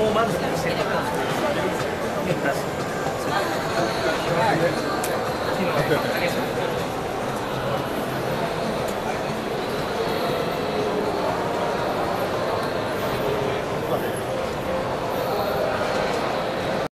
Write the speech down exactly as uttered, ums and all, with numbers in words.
もうまずしてるから。 Okay.